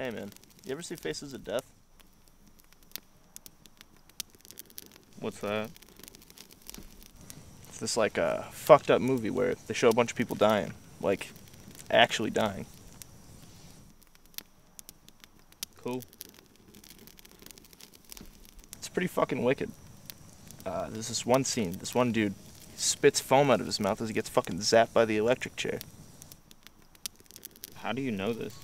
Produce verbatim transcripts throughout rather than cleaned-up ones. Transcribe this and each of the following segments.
Hey man, you ever see Faces of Death? What's that? It's this like uh, fucked up movie where they show a bunch of people dying. Like, actually dying. Cool. It's pretty fucking wicked. Uh, there's this one scene, this one dude spits foam out of his mouth as he gets fucking zapped by the electric chair. How do you know this?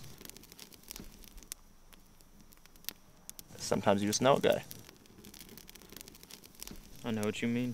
Sometimes you just know a guy. I know what you mean.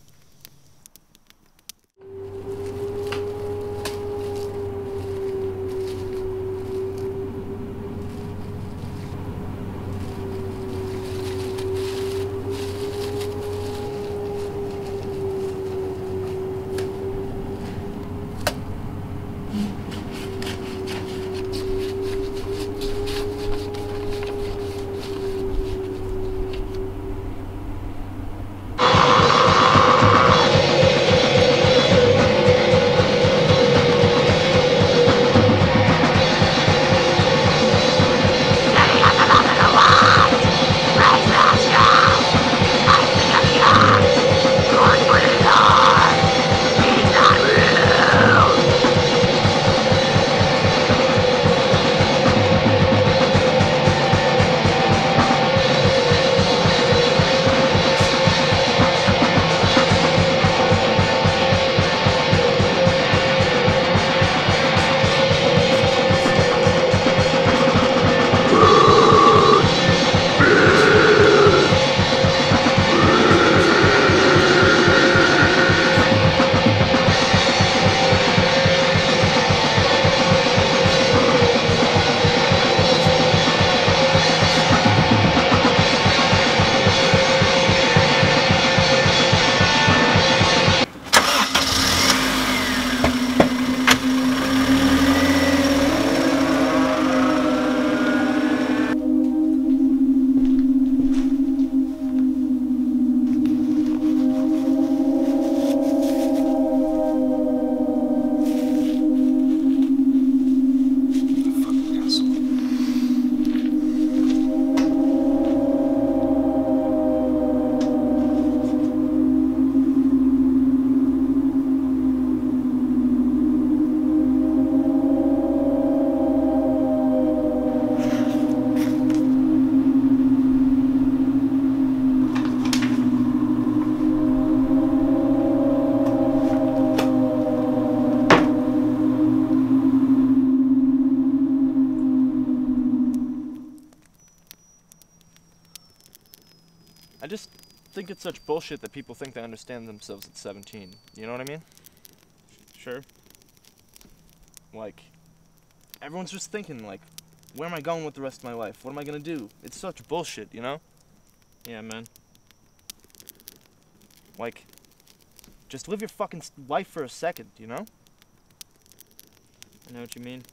I just think it's such bullshit that people think they understand themselves at seventeen. You know what I mean? Sure. Like, everyone's just thinking, like, where am I going with the rest of my life? What am I gonna do? It's such bullshit, you know? Yeah, man. Like, just live your fucking life for a second, you know? I know what you mean.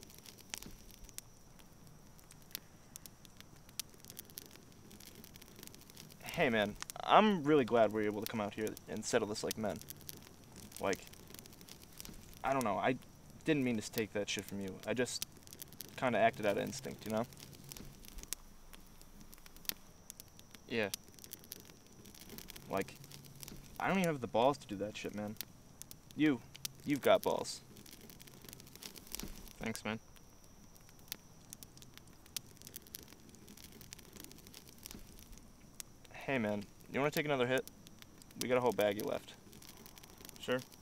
Hey man, I'm really glad we were able to come out here and settle this like men. Like, I don't know, I didn't mean to take that shit from you. I just kind of acted out of instinct, you know? Yeah. Like, I don't even have the balls to do that shit, man. You, you've got balls. Thanks, man. Hey man, you wanna take another hit? We got a whole baggie left. Sure.